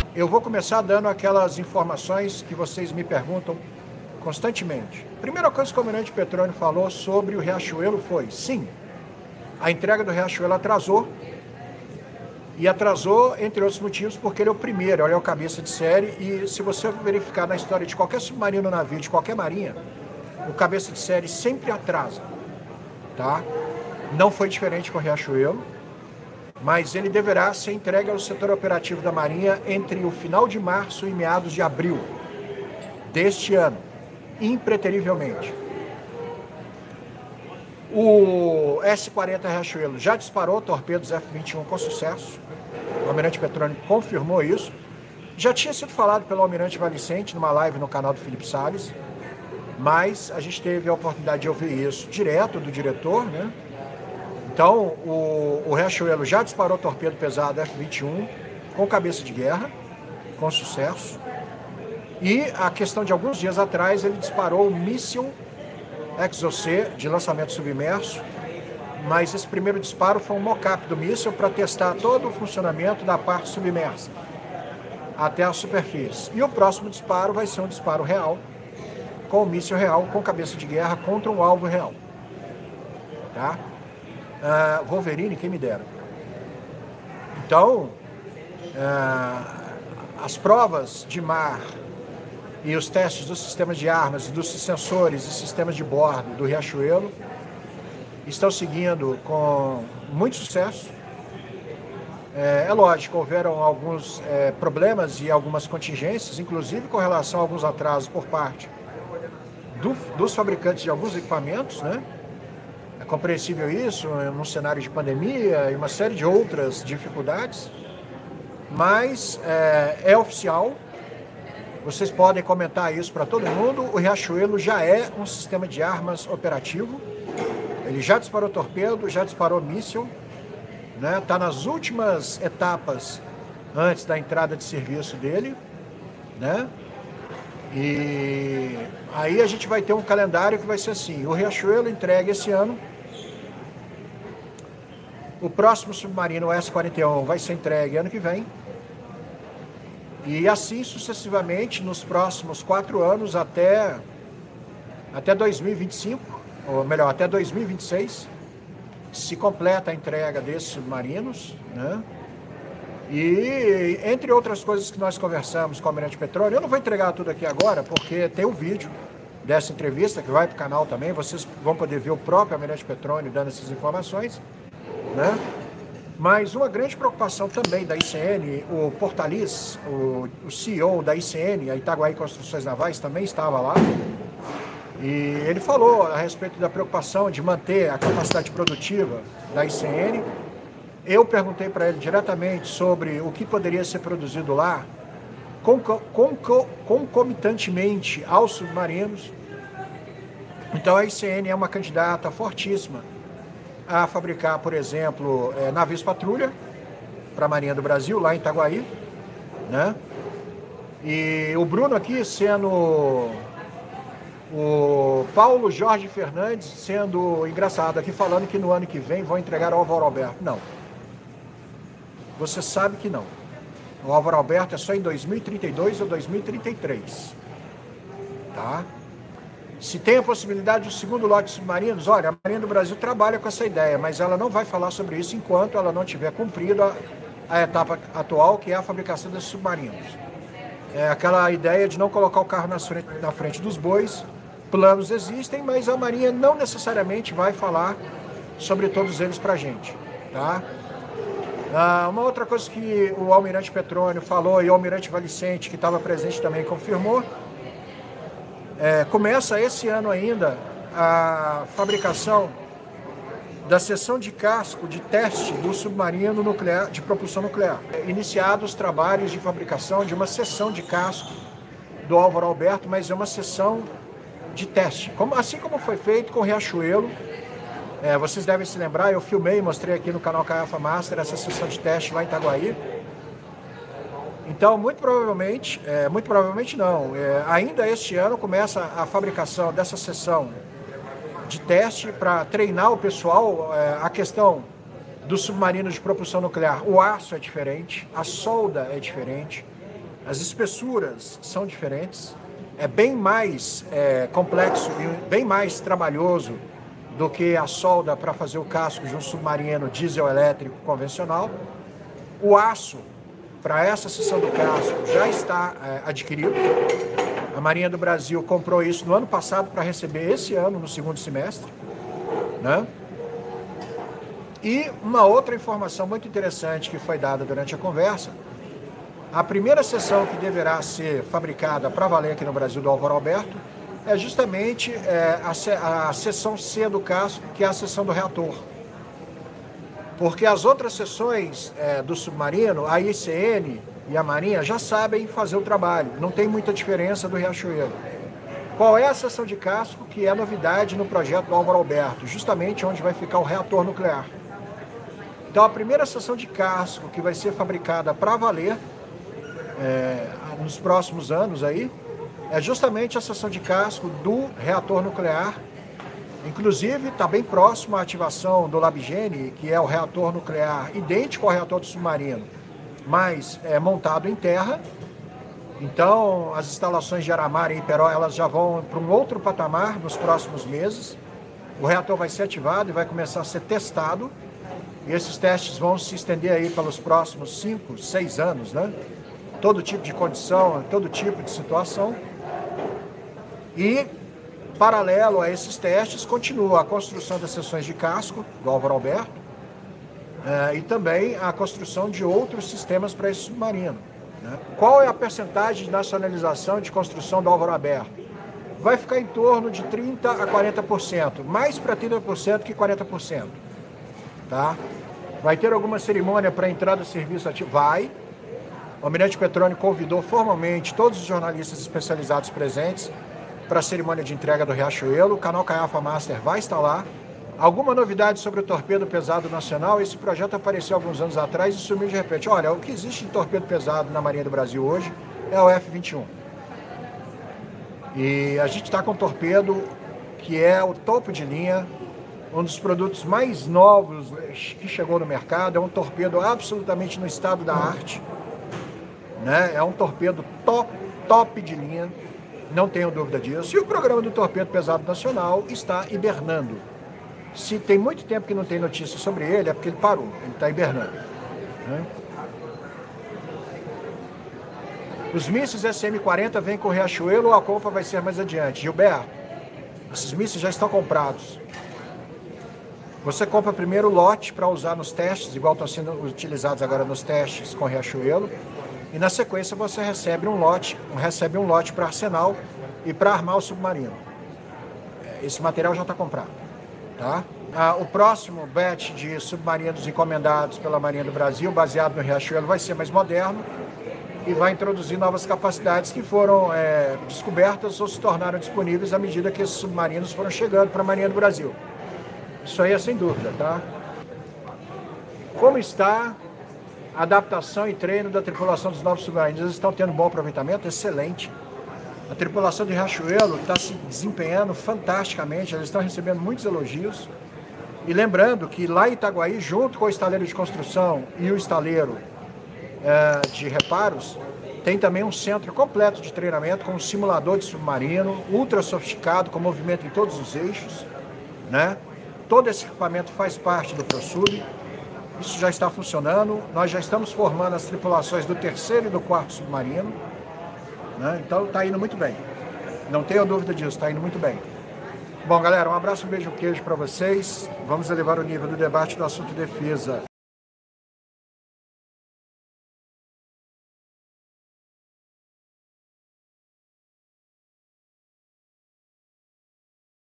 eu vou começar dando aquelas informações que vocês me perguntam constantemente. Primeira coisa que o Almirante Petroni falou sobre o Riachuelo foi, sim, a entrega do Riachuelo atrasou, e atrasou, entre outros motivos, porque ele é o primeiro, ele é o cabeça de série, e se você verificar na história de qualquer submarino navio, de qualquer marinha, o cabeça de série sempre atrasa, tá? Não foi diferente com o Riachuelo, mas ele deverá ser entregue ao setor operativo da Marinha entre o final de março e meados de abril deste ano, impreterivelmente. O S-40 Riachuelo já disparou torpedos F-21 com sucesso. O Almirante Petroni confirmou isso. Já tinha sido falado pelo Almirante Valicente numa live no canal do Felipe Salles, mas a gente teve a oportunidade de ouvir isso direto do diretor, né? Então, o Riachuelo já disparou torpedo pesado F-21 com cabeça de guerra, com sucesso. E a questão de alguns dias atrás, ele disparou o míssil Exocet de lançamento submerso, mas esse primeiro disparo foi um mock-up do míssil para testar todo o funcionamento da parte submersa até a superfície. E o próximo disparo vai ser um disparo real, com o míssil real, com cabeça de guerra contra um alvo real. Tá? Wolverine, quem me dera. Então, as provas de mar e os testes dos sistemas de armas, dos sensores e sistemas de bordo do Riachuelo estão seguindo com muito sucesso. É lógico, houveram alguns problemas e algumas contingências, inclusive com relação a alguns atrasos por parte dos fabricantes de alguns equipamentos, né? É compreensível isso, num cenário de pandemia e uma série de outras dificuldades, mas é oficial. Vocês podem comentar isso para todo mundo. O Riachuelo já é um sistema de armas operativo. Ele já disparou torpedo, já disparou míssil, né? Está nas últimas etapas antes da entrada de serviço dele, né? E aí a gente vai ter um calendário que vai ser assim: o Riachuelo entrega esse ano, o próximo submarino, o S-41, vai ser entregue ano que vem, e assim sucessivamente nos próximos 4 anos até 2025, ou melhor, até 2026, se completa a entrega desses submarinos, né? E entre outras coisas que nós conversamos com o Almirante Petroni, eu não vou entregar tudo aqui agora, porque tem um vídeo dessa entrevista que vai para o canal também, vocês vão poder ver o próprio Almirante Petroni dando essas informações, né? Mas uma grande preocupação também da ICN, o Portalis, o CEO da ICN, a Itaguaí Construções Navais, também estava lá, e ele falou a respeito da preocupação de manter a capacidade produtiva da ICN. Eu perguntei para ele diretamente sobre o que poderia ser produzido lá, concomitantemente aos submarinos. Então a ICN é uma candidata fortíssima a fabricar, por exemplo, navios patrulha para a Marinha do Brasil, lá em Itaguaí, né? E o Bruno aqui sendo o Paulo Jorge Fernandes sendo engraçado aqui, falando que no ano que vem vão entregar o Álvaro Alberto. Não. Você sabe que não. O Álvaro Alberto é só em 2032 ou 2033. Tá? Se tem a possibilidade do segundo lote de submarinos, olha, a Marinha do Brasil trabalha com essa ideia, mas ela não vai falar sobre isso enquanto ela não tiver cumprido a etapa atual, que é a fabricação desses submarinos. É aquela ideia de não colocar o carro na frente dos bois. Planos existem, mas a Marinha não necessariamente vai falar sobre todos eles para a gente. Tá? Uma outra coisa que o Almirante Petroni falou, e o Almirante Valicente, que estava presente também, confirmou, começa esse ano ainda a fabricação da seção de casco de teste do submarino nuclear, de propulsão nuclear. Iniciados os trabalhos de fabricação de uma seção de casco do Álvaro Alberto, mas é uma seção de teste, assim como foi feito com o Riachuelo. Vocês devem se lembrar, eu filmei e mostrei aqui no canal Caiafa Master essa sessão de teste lá em Itaguaí. Então, muito provavelmente não, ainda este ano começa a fabricação dessa sessão de teste para treinar o pessoal. A questão do submarino de propulsão nuclear, o aço é diferente, a solda é diferente, as espessuras são diferentes, é bem mais complexo e bem mais trabalhoso do que a solda para fazer o casco de um submarino diesel elétrico convencional. O aço para essa seção do casco já está adquirido. A Marinha do Brasil comprou isso no ano passado para receber esse ano, no segundo semestre, né? E uma outra informação muito interessante que foi dada durante a conversa: a primeira seção que deverá ser fabricada para valer aqui no Brasil do Álvaro Alberto é justamente a seção C do casco, que é a seção do reator. Porque as outras seções do submarino, a ICN e a Marinha, já sabem fazer o trabalho, não tem muita diferença do Riachuelo. Qual é a seção de casco que é novidade no projeto do Álvaro Alberto? Justamente onde vai ficar o reator nuclear. Então, a primeira seção de casco que vai ser fabricada para valer nos próximos anos aí, é justamente a seção de casco do reator nuclear. Inclusive, está bem próximo à ativação do Labigene, que é o reator nuclear idêntico ao reator do submarino, mas montado em terra. Então, as instalações de Aramar e Iperó, elas já vão para um outro patamar nos próximos meses. O reator vai ser ativado e vai começar a ser testado. E esses testes vão se estender aí pelos próximos 5, 6 anos, né? Todo tipo de condição, todo tipo de situação. E, paralelo a esses testes, continua a construção das seções de casco do Álvaro Alberto e também a construção de outros sistemas para esse submarino, né? Qual é a percentagem de nacionalização e de construção do Álvaro Alberto? Vai ficar em torno de 30% a 40%, mais para 30% que 40%. Tá? Vai ter alguma cerimônia para entrada do serviço ativo? Vai. O Almirante Petroni convidou formalmente todos os jornalistas especializados presentes para a cerimônia de entrega do Riachuelo. O canal Caiafa Master vai estar lá. Alguma novidade sobre o torpedo pesado nacional? Esse projeto apareceu alguns anos atrás e sumiu de repente. Olha, o que existe de torpedo pesado na Marinha do Brasil hoje é o F-21. E a gente está com um torpedo que é o topo de linha, um dos produtos mais novos que chegou no mercado. É um torpedo absolutamente no estado da arte, né? É um torpedo top de linha, não tenho dúvida disso. E o programa do Torpedo Pesado Nacional está hibernando. Se tem muito tempo que não tem notícia sobre ele, é porque ele parou, ele está hibernando, né? Os mísseis SM-40 vêm com o Riachuelo ou a compra vai ser mais adiante? Gilberto, esses mísseis já estão comprados. Você compra primeiro o lote para usar nos testes, igual estão sendo utilizados agora nos testes com o Riachuelo, e na sequência você recebe um lote para arsenal e para armar o submarino. Esse material já está comprado, tá? O próximo batch de submarinos encomendados pela Marinha do Brasil, baseado no Riachuelo, vai ser mais moderno e vai introduzir novas capacidades que foram descobertas ou se tornaram disponíveis à medida que esses submarinos foram chegando para a Marinha do Brasil. Isso aí é sem dúvida, tá? Como está a adaptação e treino da tripulação dos novos submarinos? Eles estão tendo bom aproveitamento? Excelente. A tripulação de Riachuelo está se desempenhando fantasticamente, eles estão recebendo muitos elogios. E lembrando que lá em Itaguaí, junto com o estaleiro de construção e o estaleiro de reparos, tem também um centro completo de treinamento com um simulador de submarino, ultra sofisticado, com movimento em todos os eixos, né? Todo esse equipamento faz parte do ProSub, isso já está funcionando, nós já estamos formando as tripulações do 3º e do 4º submarino, né? Então está indo muito bem, não tenho dúvida disso, está indo muito bem. Bom, galera, um abraço, um beijo, um queijo para vocês, vamos elevar o nível do debate do assunto defesa.